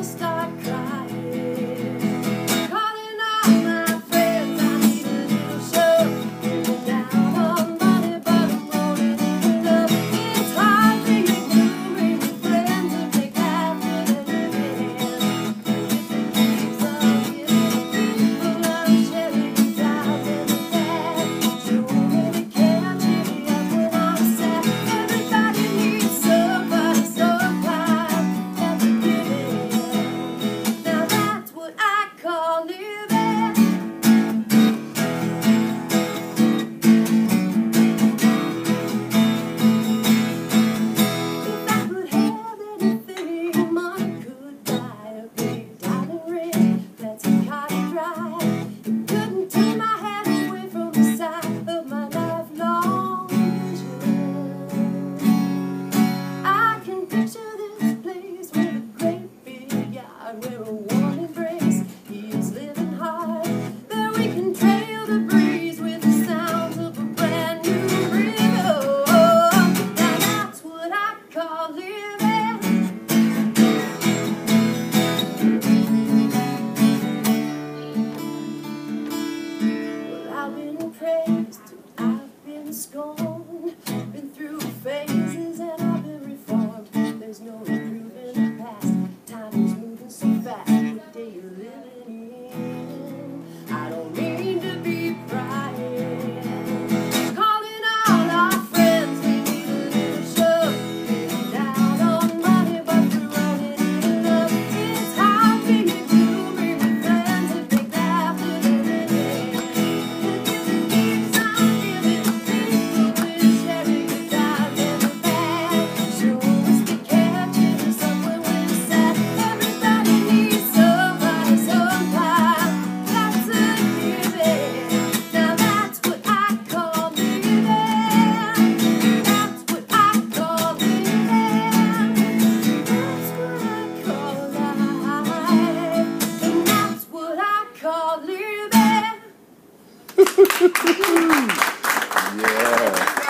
start crying. Calling all my friends, I need a little show. Down on money, but I'm rolling in love. It's hard being blue, bringing friends and make after the living. It's all giving people I'm sharing clouds and the bad. You really can't cheer me up when I'm sad. Everybody needs somebody so kind that's giving. Now that's what I call living. If I could have anything money could buy, a big diamond ring that's cut and dry. It couldn't take my hand away from the sight of my lifelong vision. I can picture this place with a great big yard where a warm embrace is living hard. There we can trail the breeze with the sounds of a brand new rhythm. Now that's what I call living. Well, I've been praised, I've been scorned, been through phases and I've been reformed. There's no improving the past, time is moving so fast. What day you're living in? I don't mean to be prying. Calling all our friends, we need a little show. Getting down on money, but we're rolling in love. It's hard being blue, bringing friends and big laughter to live in. Keeps on giving people with sharing the times and the bad. Show us the catching us up when we're sad. Everybody needs somebody sometime. That's a giving. Now that's what I call living. That's what I call living. That's what I call life. And that's what I call living. Yeah.